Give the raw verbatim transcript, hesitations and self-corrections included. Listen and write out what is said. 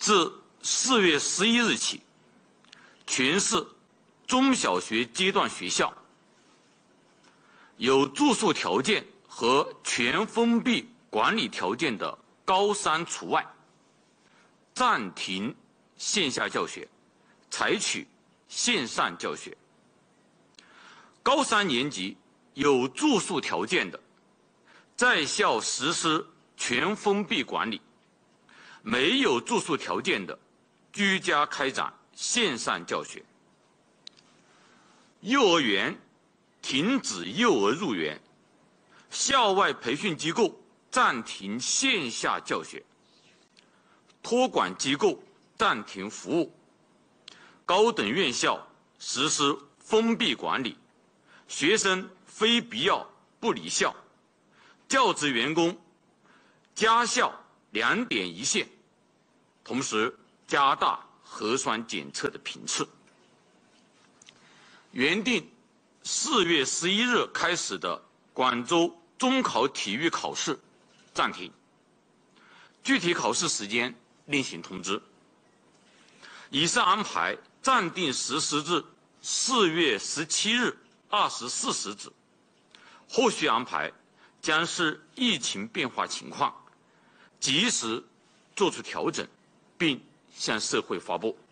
自四月十一日起，全市中小学阶段学校有住宿条件和全封闭管理条件的高三除外，暂停线下教学，采取线上教学。高三年级有住宿条件的，在校实施全封闭管理；没有住宿条件的，居家开展线上教学。幼儿园停止幼儿入园，校外培训机构暂停线下教学，托管机构暂停服务，高等院校实施封闭管理，学生非必要不离校，教职员工家校两点一线，同时加大核酸检测的频次。原定四月十一日开始的广州中考体育考试暂停，具体考试时间另行通知。以上安排暂定实施至四月十七日二十四时止，后续安排将视疫情变化情况，及时作出调整，并向社会发布。